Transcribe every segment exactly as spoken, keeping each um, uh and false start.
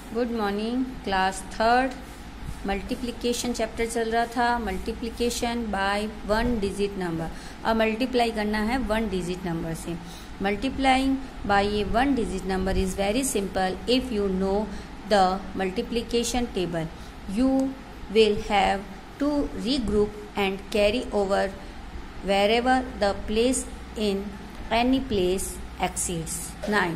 Good morning class third multiplication chapter चल रहा था। Multiplication by one digit number. अब मल्टीप्लाई करना है वन डिजिट नंबर से। Multiplying by a one digit number is very simple if you know the multiplication table. You will have to regroup and carry over wherever the place in any place exceeds nine.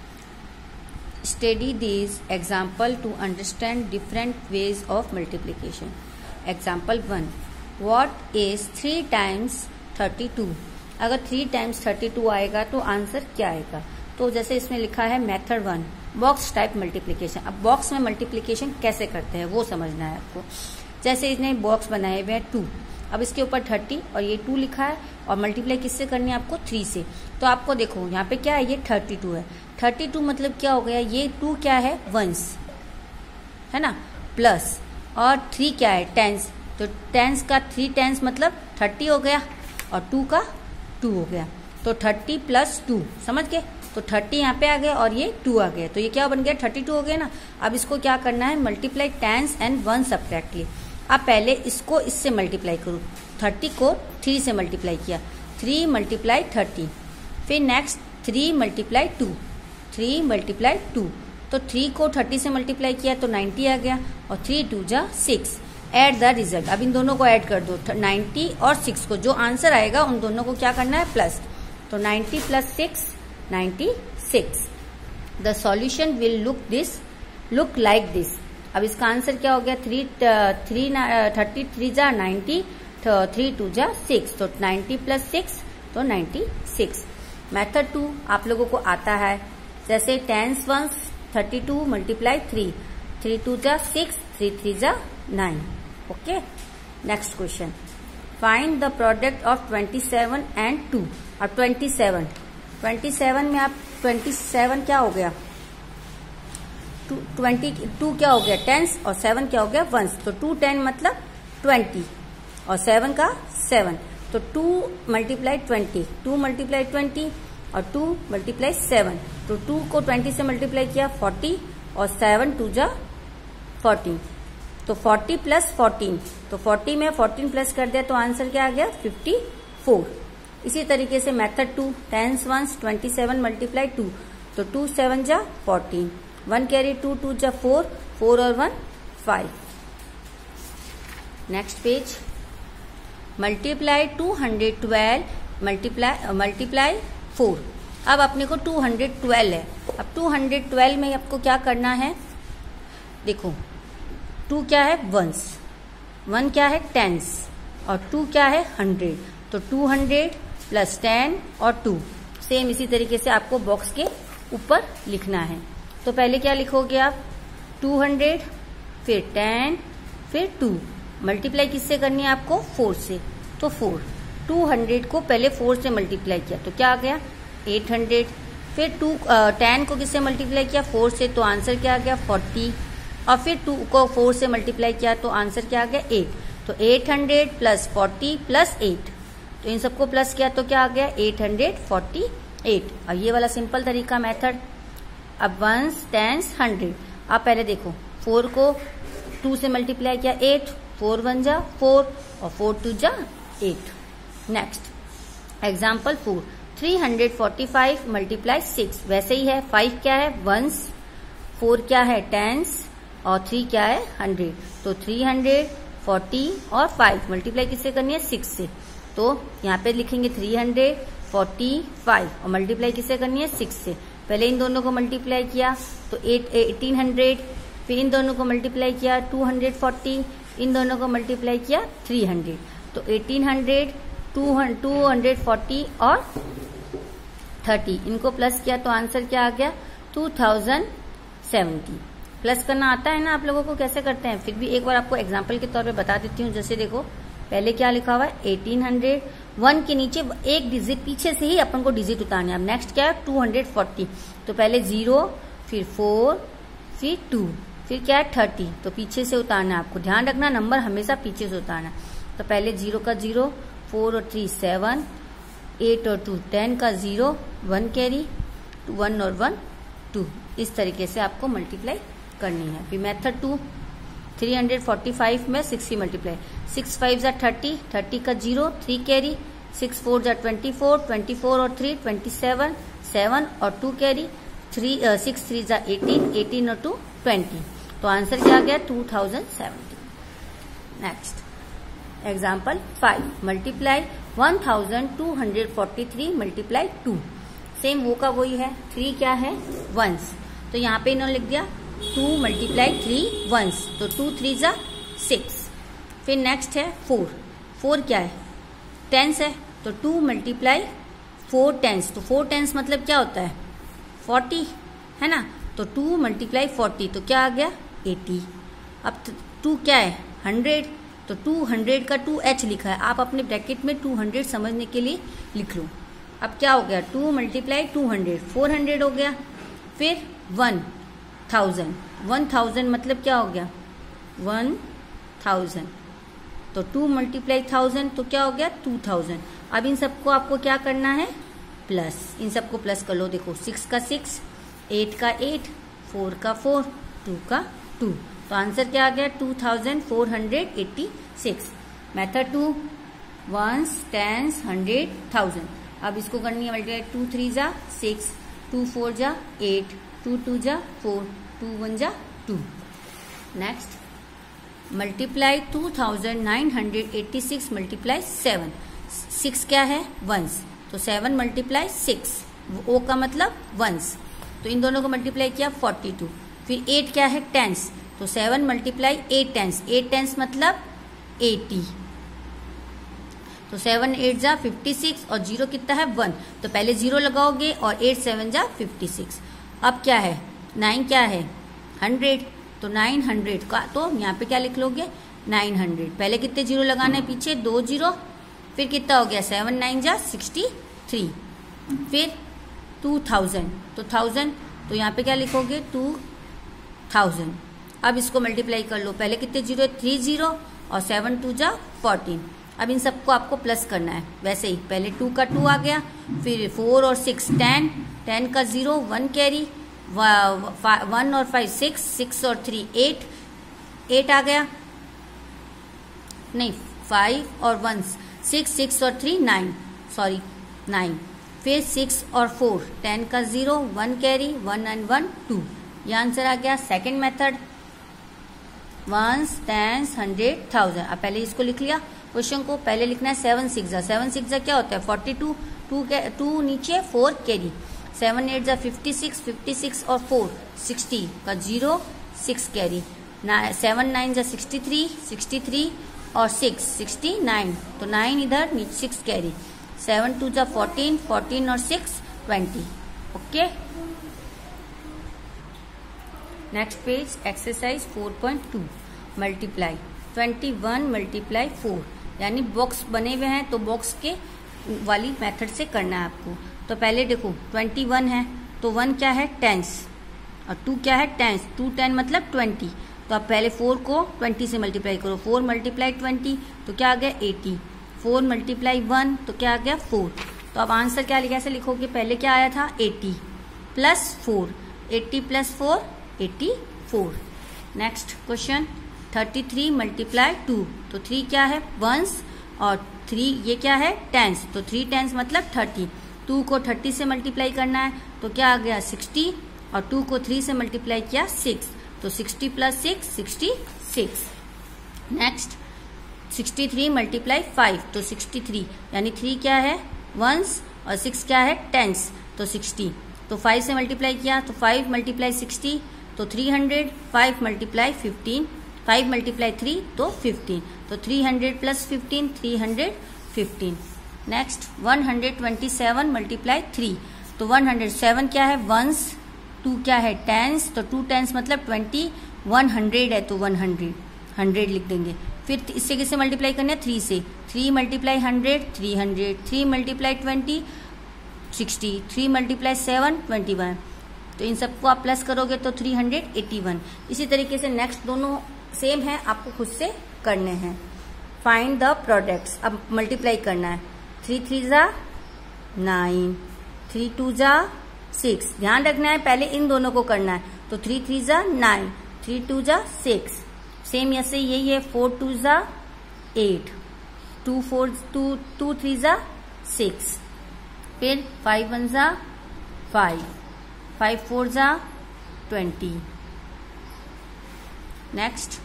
Study these example to understand different ways of multiplication. Example one. What is three times thirty-two? अगर three times thirty-two आएगा तो answer क्या आएगा? तो जैसे इसमें लिखा है method one, box type multiplication. अब बॉक्स में मल्टीप्लिकेशन कैसे करते हैं वो समझना है आपको। जैसे इसने बॉक्स बनाए हुए हैं टू, अब इसके ऊपर थर्टी और ये टू लिखा है और मल्टीप्लाई किससे करनी है आपको? थ्री से। तो आपको देखो यहाँ पे क्या है, ये थर्टी टू है। थर्टी टू मतलब क्या हो गया, ये टू क्या है? वंस है ना, प्लस और थ्री क्या है? टेंस। तो टेंस का थ्री टेंस मतलब थर्टी हो गया और टू का टू हो गया। तो थर्टी प्लस टू, समझ गए? तो थर्टी यहाँ पे आ गया और ये टू आ गया, तो ये क्या बन गया? थर्टी टू हो गया ना। अब इसको क्या करना है? Multiply tens and one separately. अब पहले इसको इससे मल्टीप्लाई करूँ। थर्टी को थ्री से मल्टीप्लाई किया, थ्री मल्टीप्लाई थर्टी। फिर next three multiply two, three multiply two. तो थ्री को थर्टी से मल्टीप्लाई किया तो नाइन्टी आ गया और थ्री टू जा सिक्स। Add the result. अब इन दोनों को ऐड कर दो, नाइन्टी और सिक्स को, जो आंसर आएगा उन दोनों को क्या करना है? प्लस। तो ninety plus six, ninety six. The solution will look this look like this. अब इसका आंसर क्या हो गया? थ्री थ्री थर्टी थ्री जा नाइन्टी, थ्री टू जा सिक्स। तो नाइन्टी प्लस सिक्स तो नाइन्टी सिक्स। मेथड टू आप लोगों को आता है, जैसे tens ones thirty two multiply three, three two जा सिक्स, थ्री थ्री जा nine. Okay, next question. Find the product of twenty seven and two. अब ट्वेंटी सेवन ट्वेंटी सेवन में आप ट्वेंटी सेवन क्या हो गया? ट्वेंटी टू क्या हो गया? टेंस और सेवन क्या हो गया? वंस। तो टू टेन मतलब ट्वेंटी और सेवन का सेवन। तो two multiply twenty, two multiply twenty और टू मल्टीप्लाई सेवन। तो टू को ट्वेंटी से मल्टीप्लाई किया फोर्टी और सेवन टू जा फोर्टीन। तो फोर्टी प्लस फोर्टीन, तो फोर्टी में फोर्टीन प्लस कर दिया तो आंसर क्या आ गया? Fifty four. इसी तरीके से method two, tens ones twenty seven multiply two, तो टू सेवन जा fourteen, one carry two, two जा फोर, फोर और one five. Next page. Multiply two hundred twelve multiply multiply four. अब अपने को टू हंड्रेड ट्वेल्व है। अब to hundred twelve में आपको क्या करना है? देखो, टू क्या है? वंस, वन क्या है? टेंस और टू क्या है? हंड्रेड। तो टू हंड्रेड प्लस टेन और टू। सेम इसी तरीके से आपको बॉक्स के ऊपर लिखना है। तो पहले क्या लिखोगे आप? टू हंड्रेड, फिर टेन, फिर टू। मल्टीप्लाई किससे करनी है आपको? फोर से। तो फोर, टू हंड्रेड को पहले फोर से मल्टीप्लाई किया तो क्या आ गया? Eight hundred. फिर टू टेन को किससे मल्टीप्लाई किया? फोर से। तो आंसर क्या आ गया? फोर्टी। और फिर टू को फोर से मल्टीप्लाई किया तो आंसर क्या आ गया? एट। तो eight hundred plus forty plus eight, तो इन सबको प्लस किया तो क्या आ गया? Eight hundred forty eight. और ये वाला सिंपल तरीका मेथड। अब वंस, टेंस, हंड्रेड। आप पहले देखो, फोर को टू से मल्टीप्लाई किया एट, फोर वन जा फोर और फोर टू जा eight. Next example four. Three hundred forty five multiply six. वैसे ही है, फाइव क्या है? वंस, फोर क्या है? टेंस और थ्री क्या है? हंड्रेड। तो थ्री हंड्रेड फोर्टी और फाइव मल्टीप्लाई किससे करनी है? सिक्स से। तो यहाँ पे लिखेंगे थ्री हंड्रेड फोर्टी फाइव और मल्टीप्लाई किससे करनी है? सिक्स से। पहले इन दोनों को मल्टीप्लाई किया तो एट एटीन हंड्रेड, फिर इन दोनों को मल्टीप्लाई किया टू हंड्रेड फोर्टी, इन दोनों को मल्टीप्लाई किया थ्री हंड्रेड। तो eighteen hundred, two hundred forty और थर्टी, इनको प्लस किया तो आंसर क्या आ गया? Two thousand seventy. प्लस करना आता है ना आप लोगों को, कैसे करते हैं? फिर भी एक बार आपको एग्जाम्पल के तौर पे बता देती हूँ। जैसे देखो, पहले क्या लिखा हुआ है? एटीन हंड्रेड, वन के नीचे एक डिजिट पीछे से ही अपन को डिजिट उतारना है। अब नेक्स्ट क्या है? Two hundred forty. तो पहले जीरो, फिर फोर, फिर टू, फिर क्या है? थर्टी। तो पीछे से उतारना है आपको। ध्यान रखना, नंबर हमेशा पीछे से उतारना। तो पहले जीरो का जीरो, फोर और थ्री सेवन, एट और टू टेन का जीरो, वन कैरी, वन और वन टू। इस तरीके से आपको मल्टीप्लाई करनी है। फिर method two, three hundred forty five में सिक्स की मल्टीप्लाई, सिक्स फाइव जा थर्टी, थर्टी का zero, three carry, six four जा ट्वेंटी फोर, ट्वेंटी फोर और थ्री ट्वेंटी सेवन, सेवन और two carry, three six three जा एटीन, एटीन और to twenty. तो आंसर क्या आ गया? Two thousand seventy. Next example five, multiply one thousand two hundred forty three multiply two. Same वो का वही है, थ्री क्या है? वंस। तो यहाँ पे इन्होंने लिख दिया टू मल्टीप्लाई थ्री वंस, तो टू थ्री जा सिक्स। फिर नेक्स्ट है फोर, फोर क्या है? टेंस है, तो टू मल्टीप्लाई फोर टेंस, तो फोर टेंस मतलब क्या होता है? फोर्टी, है ना। तो टू मल्टीप्लाई फोर्टी, तो क्या आ गया? एटी। अब टू क्या है? हंड्रेड, तो टू हंड्रेड का टू एच लिखा है, आप अपने ब्रैकेट में टू हंड्रेड समझने के लिए लिख लो। अब क्या हो गया? Two multiply two hundred, four hundred हो गया। फिर वन थाउजेंड, वन थाउजेंड मतलब क्या हो गया? वन थाउजेंड, तो टू मल्टीप्लाई थाउजेंड, तो क्या हो गया? Two thousand. अब इन सबको आपको क्या करना है? प्लस, इन सबको प्लस कर लो। देखो सिक्स का सिक्स, एट का एट, फोर का फोर, टू का टू, तो आंसर क्या आ गया? Two thousand four hundred eighty six. Method two, ones, tens, hundred, thousand. अब इसको करनी है मल्टीप्लाई, टू थ्री जा सिक्स, टू फोर जा एट, टू टू जा फोर, टू वन जा two. Next multiply two thousand nine hundred eighty six multiply seven. Six क्या है? वंस, तो सेवन मल्टीप्लाई सिक्स, ओ का मतलब वंस, तो इन दोनों को मल्टीप्लाई किया फोर्टी टू। फिर एट क्या है? टेंस, तो seven multiply eight tens, eight tens मतलब एटी, तो सेवन एट जा फिफ्टी सिक्स और जीरो कितना है? वन, तो पहले जीरो लगाओगे और एट सेवन जा फिफ्टी सिक्स। अब क्या है? नाइन क्या है? हंड्रेड, तो नाइन हंड्रेड का, तो यहाँ पे क्या लिख लोगे? Nine hundred. पहले कितने जीरो लगाने हैं? पीछे दो जीरो, फिर कितना हो गया? सेवन नाइन जा सिक्सटी थ्री। फिर टू थाउजेंड, तो थाउजेंड, तो यहाँ पे क्या लिखोगे? Two thousand. अब इसको मल्टीप्लाई कर लो, पहले कितने जीरो? थ्री जीरो और सेवन टू जा फोर्टीन। अब इन सबको आपको प्लस करना है, वैसे ही पहले टू का टू आ गया, फिर फोर और सिक्स टेन, टेन का जीरो, वन कैरी, वन और फाइव सिक्स, सिक्स और थ्री एट, एट आ गया, नहीं फाइव और वन सिक्स, सिक्स और थ्री नाइन, सॉरी नाइन। फिर सिक्स और फोर, टेन का zero, one carry, one and one two, ये आंसर आ गया। Second method, ones, tens, hundred, thousand. अब पहले इसको लिख लिया क्वेश्चन को, पहले लिखना है सेवन सिक्स जा, सेवन सिक्स जा क्या होता है? फोर्टी टू, टू टू नीचे, फोर कैरी, सेवन एट जा फिफ्टी सिक्स, फिफ्टी सिक्स और फोर सिक्सटी का zero, six carry, seven nine जा सिक्सटी थ्री, सिक्सटी थ्री और सिक्स, सिक्सटी नाइन, तो नाइन इधर, नीचे सिक्स कैरी, सेवन टू जा फोर्टीन, फोर्टीन और six twenty. Okay, next page exercise four point two, multiply twenty one multiply four, यानी box बने हुए हैं तो बॉक्स के वाली मेथड से करना है आपको। तो पहले देखो ट्वेंटी वन है, तो वन क्या है? टेंस, और टू क्या है? टेंस, टू टेन मतलब ट्वेंटी, तो आप पहले फोर को ट्वेंटी से मल्टीप्लाई करो, फोर मल्टीप्लाई ट्वेंटी, तो क्या आ गया? एटी। फोर मल्टीप्लाई वन, तो क्या आ गया? फोर। तो अब आंसर क्या कैसे लिखोगे? पहले क्या आया था? Eighty plus four, eighty plus four, eighty four. Next question, thirty three multiply two, तो थ्री क्या है? वंस, और थ्री ये क्या है? टेंस, तो थ्री टेंस मतलब थर्टी, टू को थर्टी से मल्टीप्लाई करना है, तो क्या आ गया? सिक्सटी, और टू को थ्री से मल्टीप्लाई किया सिक्स, तो sixty plus six, sixty six. Next sixty three multiply five, तो सिक्सटी थ्री, यानी थ्री क्या है? वंस, और सिक्स क्या है? टेंस, तो सिक्सटी, तो फाइव से मल्टीप्लाई किया, तो फाइव मल्टीप्लाई सिक्सटी, तो three hundred, five multiply fifteen, five multiply three, तो फिफ्टीन, तो three hundred plus fifteen, three hundred fifteen. Next one hundred twenty seven multiply three, तो वन हंड्रेड सेवन क्या है? Ones, two क्या है? Tens, तो two tens मतलब twenty, one hundred है तो वन हंड्रेड, हंड्रेड लिख देंगे। फिर इससे किससे मल्टीप्लाई करना है? थ्री से, three multiply hundred, three hundred, three multiply twenty, sixty, three multiply seven, twenty one, तो इन सबको आप प्लस करोगे तो थ्री हंड्रेड एटी वन। इसी तरीके से नेक्स्ट दोनों सेम है, आपको खुद से करने हैं। फाइंड द प्रोडक्ट्स, अब मल्टीप्लाई करना है, थ्री थ्री जा नाइन, थ्री टू जा सिक्स, ध्यान रखना है पहले इन दोनों को करना है, तो थ्री थ्री जा नाइन, थ्री टू जा सिक्स, सेम ऐसे यही है, फोर टू जा eight, two four two two three जा सिक्स, फिर फाइव वन जा फाइव, फाइव फोर जा ट्वेंटी। नेक्स्ट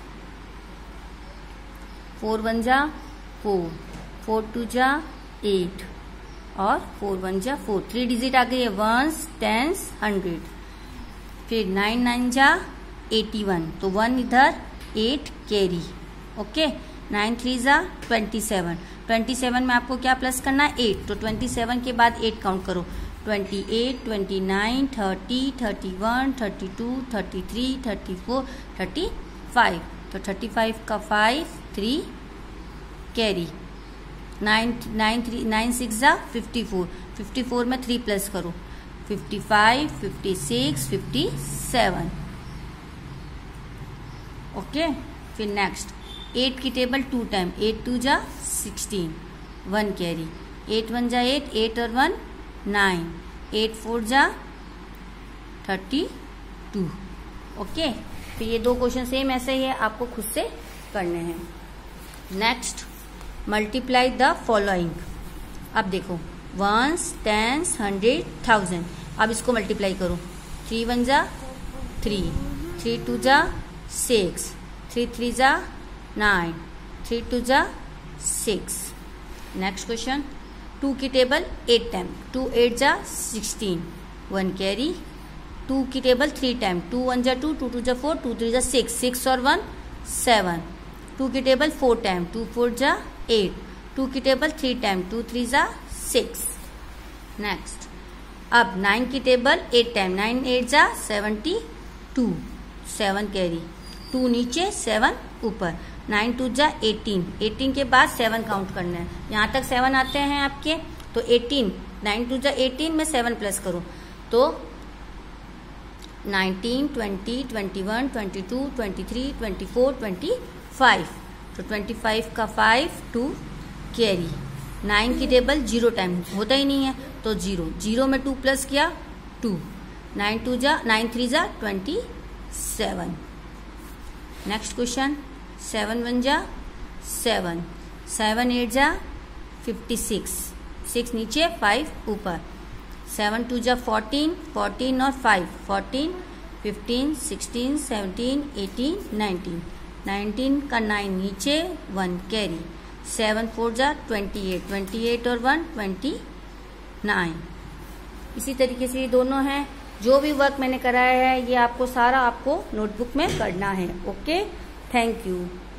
फोर वन जा फोर, फोर टू जा एट और फोर वन जा फोर, थ्री डिजिट आ गई है, वंस टेंस हंड्रेड। फिर नाइन नाइन जा एटी वन, तो वन इधर, eight carry. Okay, nine three जा ट्वेंटी सेवन, ट्वेंटी सेवन में आपको क्या प्लस करना है, एट, तो ट्वेंटी सेवन के बाद एट काउंट करो, twenty eight, twenty nine, thirty, thirty one, thirty two, thirty three, thirty four, thirty five, तो थर्टी फाइव का five, three carry. Nine nine three nine six जा fifty four, fifty four में three plus करो, fifty five, fifty six, fifty seven. Okay, फिर next eight की table two time, eight two जा sixteen, one carry, eight one जा eight, eight और one nine, eight four जा thirty two. Okay, फिर ये दो क्वेश्चन सेम ऐसे ही है, आपको खुद से करने हैं। Next multiply the following. अब देखो, वंस, टेंस, हंड्रेड, थाउजेंड, अब इसको मल्टीप्लाई करो, थ्री वन जा थ्री, थ्री टू जा सिक्स, थ्री थ्री जा नाइन, थ्री टू जा सिक्स। नेक्स्ट क्वेश्चन, टू की table eight time, two eight जा सिक्सटीन, वन कैरी, टू की table three time, two one जा टू, टू टू जा four, two three जा six, six और one seven, two की table four time, two four जा eight, two की table three time, two three जा six. Next, अब नाइन की table eight time, nine eight जा seventy two, seven carry, two नीचे सेवन ऊपर, नाइन टू जा एटीन, एटीन के बाद सेवन काउंट करना है, यहाँ तक सेवन आते हैं आपके, तो एटीन, नाइन टू जा एटीन में सेवन प्लस करो, तो nineteen, twenty, twenty one, twenty two, twenty three, twenty four, twenty five, तो ट्वेंटी फाइव का फाइव, टू कैरी। नाइन की टेबल जीरो टाइम होता ही नहीं है, तो जीरो, जीरो में टू प्लस किया टू, नाइन टू जा नाइन थ्री जा twenty seven. Next question, seven one जा सेवन, सेवन एट जा फिफ्टी सिक्स, सिक्स नीचे फाइव ऊपर, सेवन टू जा फोर्टीन, फोर्टीन और five, fourteen, fifteen, sixteen, seventeen, eighteen, nineteen, nineteen का नाइन नीचे, वन कैरी, सेवन फोर जा ट्वेंटी एट, ट्वेंटी एट और वन ट्वेंटी नाइन। इसी तरीके से ये दोनों हैं। जो भी वर्क मैंने कराया है ये आपको सारा आपको नोटबुक में करना है। Okay, thank you.